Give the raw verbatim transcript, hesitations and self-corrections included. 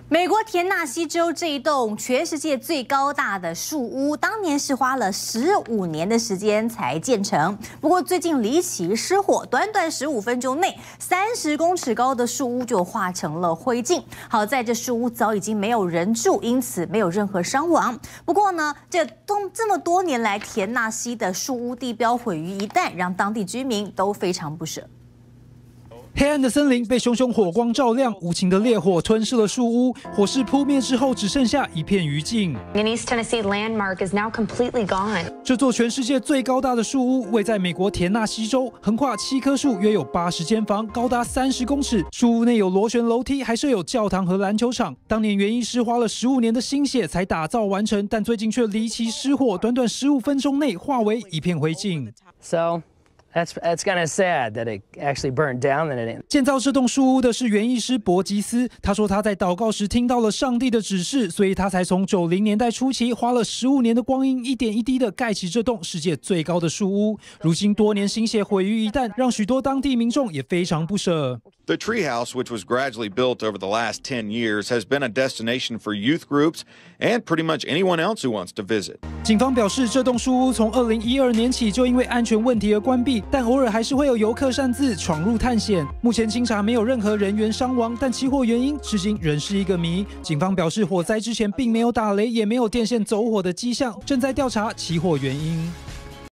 美国田纳西州这一栋全世界最高大的树屋，当年是花了十五年的时间才建成。不过最近离奇失火，短短十五分钟内，三十公尺高的树屋就化成了灰烬。好在这树屋早已经没有人住，因此没有任何伤亡。不过呢，这东这么多年来，田纳西的树屋地标毁于一旦，让当地居民都非常不舍。 黑暗的森林被熊熊火光照亮，无情的烈火吞噬了树屋。火势扑灭之后，只剩下一片余烬。 An East Tennessee landmark is now completely gone. 这座全世界最高大的树屋位在美国田纳西州，横跨七棵树，约有八十间房，高达三十公尺。树屋内有螺旋楼梯，还设有教堂和篮球场。当年园艺师花了十五年的心血才打造完成，但最近却离奇失火，短短十五分钟内化为一片灰烬。 So. That's that's kind of sad that it actually burned down. That it. 建造这栋树屋的是园艺师博吉斯，他说他在祷告时听到了上帝的指示，所以他才从九零年代初期花了十五年的光阴，一点一滴的盖起这栋世界最高的树屋。如今多年心血毁于一旦，让许多当地民众也非常不舍。 The treehouse, which was gradually built over the last ten years, has been a destination for youth groups and pretty much anyone else who wants to visit. 警方表示，这栋树屋从二零一二年起就因为安全问题而关闭，但偶尔还是会有游客擅自闯入探险。目前经查没有任何人员伤亡，但起火原因至今仍是一个谜。警方表示，火灾之前并没有打雷，也没有电线走火的迹象，正在调查起火原因。